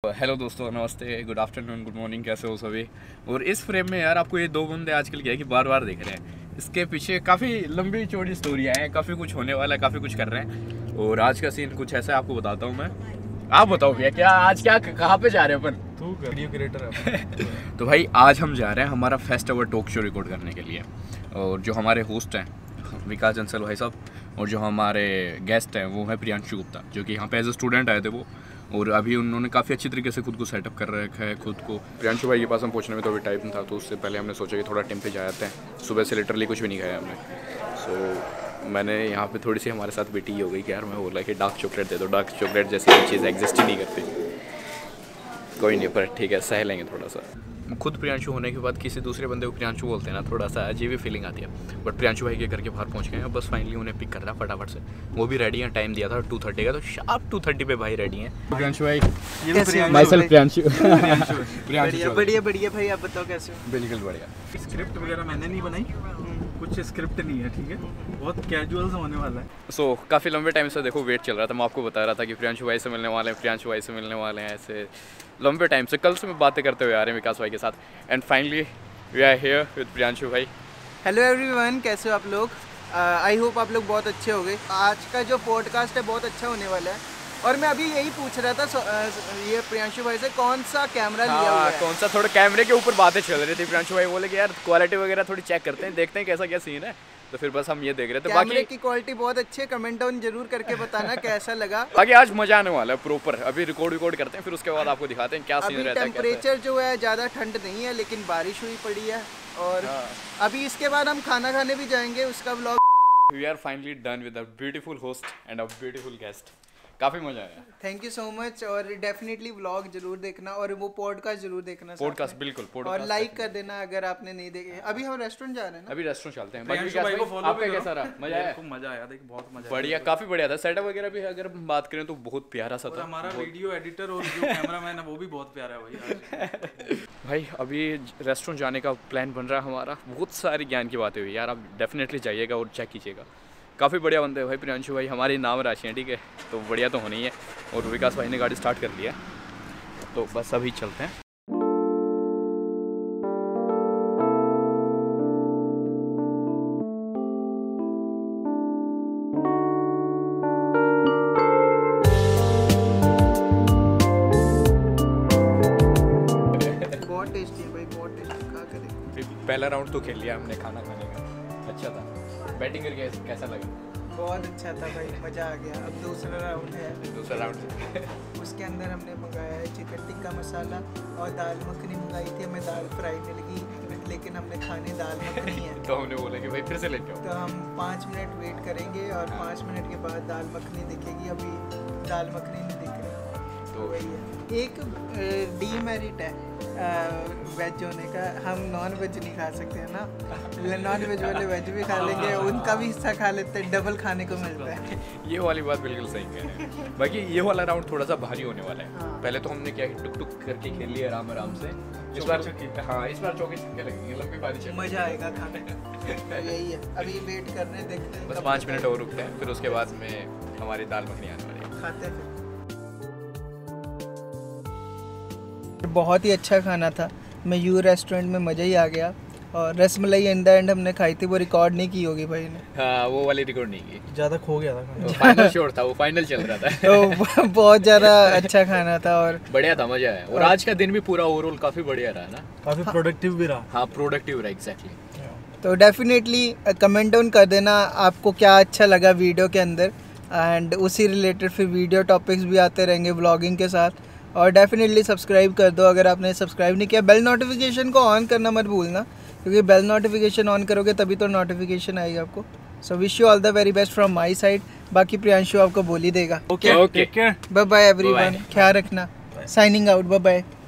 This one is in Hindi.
हेलो दोस्तों, नमस्ते, गुड आफ्टरनून, गुड मॉर्निंग, कैसे हो सभी। और इस फ्रेम में यार आपको ये दो बंदे आजकल क्या है कि बार बार देख रहे हैं। इसके पीछे काफ़ी लंबी चौड़ी स्टोरियाँ हैं, काफ़ी कुछ होने वाला है, काफ़ी कुछ कर रहे हैं। और आज का सीन कुछ ऐसा है, आपको बताता हूँ मैं। आप बताओ भैया, क्या आज क्या कहाँ पे जा रहे हैं अपन? तू वीडियो क्रिएटर है। तो भाई आज हम जा रहे हैं हमारा fest our talk show record करने के लिए। और जो हमारे होस्ट हैं विकास जंसल भाई साहब, और जो हमारे गेस्ट हैं वो है प्रियांशु गुप्ता, जो कि यहाँ पे एज ए स्टूडेंट आए थे वो। और अभी उन्होंने काफ़ी अच्छी तरीके से खुद को सेटअप कर रखा है खुद को। प्रियांशु भाई के पास हम पहुँचने में तो अभी टाइम था, तो उससे पहले हमने सोचा कि थोड़ा टेम पे जाते हैं। सुबह से लिटरली कुछ भी नहीं खाया हमने। सो मैंने यहाँ पे थोड़ी सी हमारे साथ बेटी हो गई कि यार मैं बोला कि डार्क चॉकलेट दे दो। डार्क चॉकलेट जैसी कोई चीज़ एग्जिस्ट ही नहीं करती। कोई नहीं, पर ठीक है, सह लेंगे थोड़ा सा। खुद प्रियांशु होने के बाद किसी दूसरे बंदे को प्रियांशु बोलते हैं ना, थोड़ा सा अजीब ही फीलिंग आती है। बट प्रियांशु भाई के घर के बाहर पहुंच गए हैं, बस फाइनली उन्हें पिक करना फटाफट से। वो भी रेडी हैं, टाइम दिया था 2:30 का, तो शार्प 2:30 पे भाई रेडी हैं। प्रियांशु भाई, माइसेल्फ प्रियांशु। बढ़िया बढ़िया भाई, आप बताओ कैसे हो? बिल्कुल बढ़िया। स्क्रिप्ट वगैरह मैंने नहीं बनाई, कुछ स्क्रिप्ट नहीं है, ठीक है, बहुत कैजुअल होने वाला है। सो काफ़ी लंबे टाइम से देखो वेट चल रहा था। मैं आपको बता रहा था कि प्रियांशु भाई से मिलने वाले हैं, प्रियांशु भाई से मिलने वाले हैं। ऐसे लंबे टाइम से कल से मैं बातें करते हुए आ रहे हैं विकास भाई के साथ। And finally we are here with Priyanshu भाई। हेलो एवरीवन, कैसे हो आप लोग? आई होप आप लोग बहुत अच्छे होंगे। आज का जो पॉडकास्ट है बहुत अच्छा होने वाला है। और मैं अभी यही पूछ रहा था ये प्रियांशु भाई से, कौन सा कैमरा लिया हुआ है? कौन सा, थोड़ा कैमरे के ऊपर बातें चल रही थी। प्रियांशु भाई बोले कि यार क्वालिटी वगैरह थोड़ी चेक करते हैं, देखते हैं कैसा क्या सीन है। तो फिर बस हम ये देख रहे थे। कैमरे की क्वालिटी बहुत अच्छी है, कमेंट डाउन जरूर करके बताना कैसा लगा। बाकी आज मजा आने वाला है प्रॉपर। अभी रिकॉर्ड करते हैं, फिर उसके बाद आपको दिखाते हैं क्या सीन रहता है। टेम्परेचर जो है ज़्यादा ठंड नहीं है, लेकिन बारिश हुई पड़ी है। और अभी इसके बाद हम खाना खाने भी जाएंगे, उसका vlog. We are finally done with a beautiful host and a beautiful guest. काफ़ी मजा आया। Thank you so much. और डेफिनेटली व्लॉग जरूर देखना, और वो पॉडकास्ट जरूर देखना। पॉडकास्ट बिल्कुल, और लाइक कर देना अगर आपने नहीं देखे। अभी हम रेस्टोरेंट जा रहे हैं ना, अभी रेस्टोरेंट चलते हैं। आपका कैसा रहा? मजा आया? खूब मजा आया, देख बहुत मजा बढ़िया, काफी बढ़िया था। सेटअप वगैरह भी अगर हम बात करें तो बहुत प्यारा सा था। हमारा वीडियो एडिटर और जो कैमरामैन है वो भी बहुत प्यारा है भाई। भाई अभी रेस्टोरेंट जाने का प्लान बन रहा है हमारा। बहुत सारी ज्ञान की बातें हुई यार, आप डेफिनेटली जाइएगा और चेक कीजिएगा। काफ़ी बढ़िया बंदे हैं भाई प्रियांशु भाई, हमारी नाम राशि हैं, ठीक है, तो बढ़िया तो होनी है। और विकास भाई ने गाड़ी स्टार्ट कर लिया, तो बस अभी चलते हैं। बहुत टेस्टी है भाई, बहुत टेस्टी। क्या करें, पहला राउंड तो खेल लिया हमने खाना खाने का, अच्छा था। बैटिंग करके कैसा लगा? बहुत अच्छा था भाई, मज़ा आ गया। अब दूसरा राउंड है। दूसरा राउंड उसके अंदर हमने मंगाया है चिकन टिक्का मसाला और दाल मखनी मंगाई थी। हमें दाल फ्राई मिल गई, लेकिन हमने खाने दाल मखनी है। तो हमने बोला कि भाई फिर से लेके आओ। तो हम 5 मिनट वेट करेंगे और 5 मिनट के बाद दाल मखनी दिखेगी। अभी दाल मखनी नहीं दिख रही, तो वही है। एक डीमेरिट है वेज होने का, हम नॉन वेज नहीं खा सकते हैं ना। नॉन वेज वाले वेज भी खा लेंगे, उनका भी हिस्सा खा लेते हैं, डबल खाने को मिलता है। ये वाली बात बिल्कुल सही कह रहे हैं। बाकी ये वाला राउंड थोड़ा सा भारी होने वाला है। हाँ। पहले तो हमने क्या टुक टुक करके खेल लिया आराम से। इस बार इस बार चौके छक्के लगेंगे, लंबी बारिश है, मज़ा आएगा खाने का। यही है, अभी वेट कर रहे हैं, देखते हैं। बस 5 मिनट और रुकते हैं, फिर उसके बाद में हमारी दाल मखनी आने वाली है। खाते हैं। बहुत ही अच्छा खाना था। मैं यू रेस्टोरेंट में मज़ा ही आ गया। और रसमलाई इन द एंड हमने खाई थी, वो रिकॉर्ड नहीं की होगी भाई ने। हाँ, वो वाली रिकॉर्ड नहीं की, ज़्यादा खो गया था। फाइनल शॉट था, वो फाइनल चल रहा था। तो बहुत ज़्यादा अच्छा खाना था और बढ़िया था, मजा आया। और आज का दिन भी पूरा ओवरऑल काफ़ी बढ़िया रहा ना, काफ़ी प्रोडक्टिव भी रहा। हाँ, प्रोडक्टिव रहा, एग्जैक्टली। तो डेफिनेटली कमेंट डाउन कर देना आपको क्या अच्छा लगा वीडियो के अंदर। एंड उसी रिलेटेड फिर वीडियो टॉपिक्स भी आते रहेंगे व्लॉगिंग के साथ। और डेफिनेटली सब्सक्राइब कर दो अगर आपने सब्सक्राइब नहीं किया। बेल नोटिफिकेशन को ऑन करना मत भूलना, क्योंकि बेल नोटिफिकेशन ऑन करोगे तभी तो नोटिफिकेशन आएगी आपको। So wish you all the very best from my side. बाकी प्रियांशु आपको बोल ही देगा। ओके, बाय बाय एवरीवन, ख्याल रखना। Signing out, bye bye.